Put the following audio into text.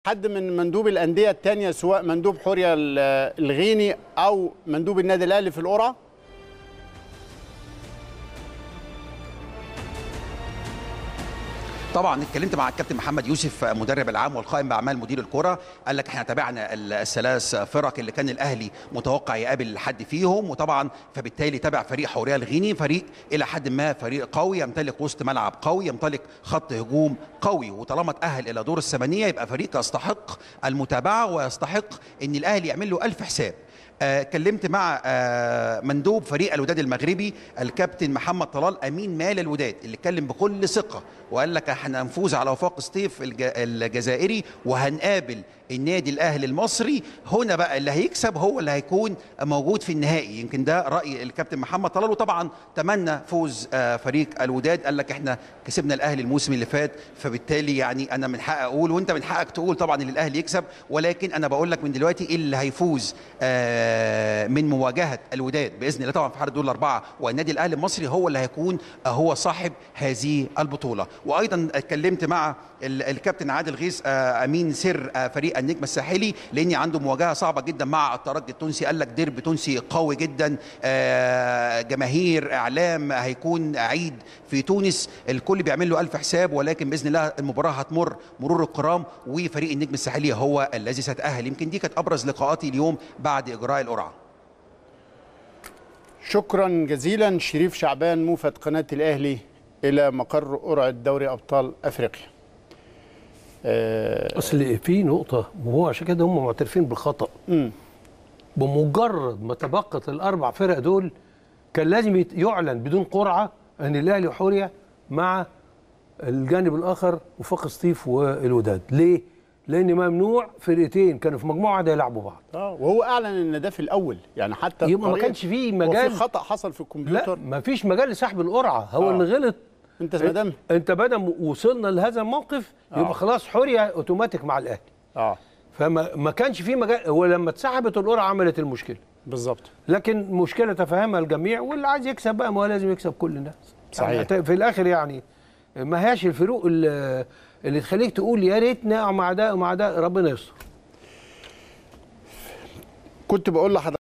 حد من مندوب الأندية التانية سواء مندوب حورية الغيني أو مندوب النادي الأهلي في القرعة؟ طبعا اتكلمت مع الكابتن محمد يوسف مدرب العام والقائم باعمال مدير الكره. قال لك احنا تابعنا الثلاث فرق اللي كان الاهلي متوقع يقابل حد فيهم، وطبعا فبالتالي تابع فريق حوريه الغيني، فريق الى حد ما فريق قوي، يمتلك وسط ملعب قوي، يمتلك خط هجوم قوي، وطالما تاهل الى دور الثمانيه يبقى فريق يستحق المتابعه ويستحق ان الاهلي يعمل له الف حساب. كلمت مع مندوب فريق الوداد المغربي الكابتن محمد طلال امين مال الوداد، اللي اتكلم بكل ثقه وقال لك احنا هنفوز على وفاق سطيف الجزائري وهنقابل النادي الاهلي المصري. هنا بقى اللي هيكسب هو اللي هيكون موجود في النهائي. يمكن ده راي الكابتن محمد طلال، وطبعا تمنى فوز فريق الوداد. قال لك احنا كسبنا الاهلي الموسم اللي فات، فبالتالي يعني انا من حقي اقول وانت من حقك تقول طبعا ان الاهلي يكسب، ولكن انا بقول لك من دلوقتي اللي هيفوز من مواجهه الوداد باذن الله طبعا في حاله دور الاربعه والنادي الاهلي المصري هو اللي هيكون هو صاحب هذه البطوله. وايضا اتكلمت مع الكابتن عادل غيث امين سر فريق النجم الساحلي، لان عنده مواجهه صعبه جدا مع الترجي التونسي. قال لك ديربي تونسي قوي جدا، جماهير اعلام، هيكون عيد في تونس، الكل بيعمل له الف حساب، ولكن باذن الله المباراه هتمر مرور الكرام وفريق النجم الساحلي هو الذي سيتاهل. يمكن دي كانت ابرز لقاءاتي اليوم بعد اجراء القرعه. شكرا جزيلا. شريف شعبان، موفد قناه الاهلي الى مقر قرعه دوري ابطال افريقيا. اصل في نقطه، وهو عشان كده هم معترفين بالخطا. بمجرد ما تبقت الاربع فرق دول كان لازم يعلن بدون قرعه ان الاهلي وحوريه مع الجانب الاخر وفاق سطيف والوداد. ليه؟ لان ممنوع فرقتين كانوا في مجموعه واحده يلعبوا بعض. وهو اعلن ان ده في الاول، يعني حتى يبقى ما كانش فيه مجال. في خطا حصل في الكمبيوتر. لا ما فيش مجال لسحب القرعه، هو اللي غلط. انت بدل وصلنا لهذا الموقف يبقى خلاص حوريه اوتوماتيك مع الاهلي. فما كانش فيه مجال، ولما اتسحبت القرعه عملت المشكله بالظبط. لكن مشكله تفهمها الجميع، واللي عايز يكسب بقى ما هو لازم يكسب كل الناس. صحيح. يعني في الاخر يعني ما هياش الفروق اللي تخليك تقول يا ريتنا مع ده ومع ده، ربنا يستر. كنت بقول لحضرتك